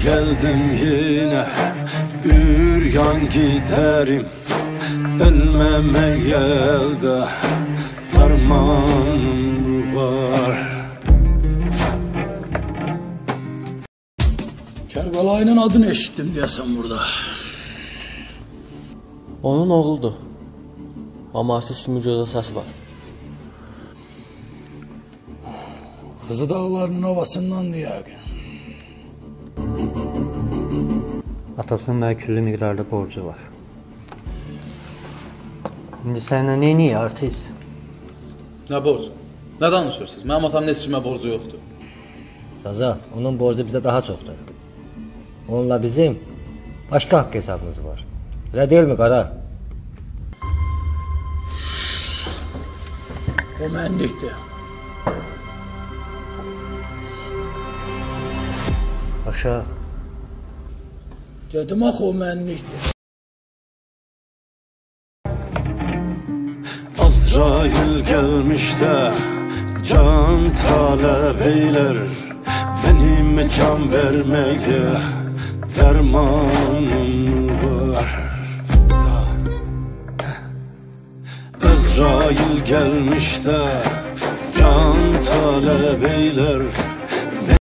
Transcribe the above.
geldim yine, üryan giderim. Ölmemeye elde fermanım var. Kerbelay'ın adını eşittim diyesen burada. Onun oğludur. Amma artıq sümücüzə səsi var. Kızı dağlarının ovasından yəqin. Atasının mənə küllü miqdarda borcu var. İndi sənlə neyniyək artist? Nə borcu? Nə danışırsınız? Mənim atamın heç kimə borcu yoxdur. Saza, onun borcu bizə daha çoxdur. Onunla bizim başqa haqq hesabımız var. Elə deyilmi qara? O mənlikdir. Aşağı. Dedim axı o mənlikdir. Azrail gelmiş de can talep eyler. Benim can vermeye dermanım var. Azrail gelmiş de can talep eyler.